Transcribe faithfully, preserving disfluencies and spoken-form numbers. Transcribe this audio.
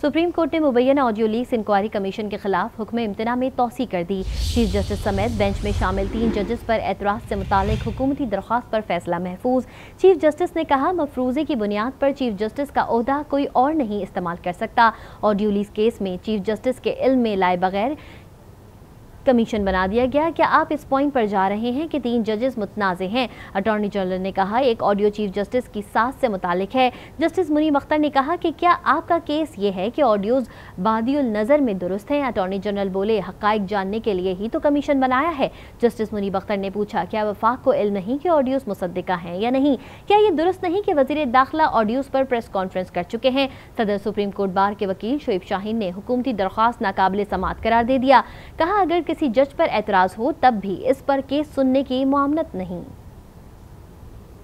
Supreme court ने मुबैना audio leaks inquiry commission के खिलाफ हुक्म इम्तना में तौसी कर दी। चीफ जस्टिस समेत बेंच में शामिल तीन जजेस पर एतराज से मुतालिक हुकूमती दरख्वास्त पर फैसला महफूज। चीफ जस्टिस ने कहा, मफरूजे की बुनियाद पर चीफ जस्टिस का ओहदा कोई और नहीं इस्तेमाल कर सकता। ऑडियो लीक्स केस में चीफ जस्टिस के इल्म में लाए बगैर कमीशन बना दिया गया। क्या आप इस पॉइंट पर जा रहे हैं कि तीन जजेस मुतनाज़े हैं? अटॉर्नी जनरल ने कहा, एक ऑडियो चीफ जस्टिस की साथ से मुतालिक है। जस्टिस मुनीब अख्तर ने कहा कि क्या आपका केस ये है कि ऑडियोज बादियुल नज़र में दुरुस्त हैं? अटॉर्नी जनरल बोले, हक़ाइक़ जानने के लिए ही तो कमीशन बनाया है। जस्टिस मुनीब अख्तर ने पूछा, क्या वफाक को इल्म नहीं कि ऑडियोज मुसद्दिका हैं या नहीं? क्या ये दुरुस्त नहीं कि वज़ीर दाखिला ऑडियोज पर प्रेस कॉन्फ्रेंस कर चुके हैं? सदर सुप्रीम कोर्ट बार के वकील शोएब शाहीन ने हुकूमती दरख्वास्त नाकाबिले समाअत करार दे दिया। कहा, अगर किसी जज पर एतराज़ हो तब भी इस पर केस सुनने की मामलत नहीं।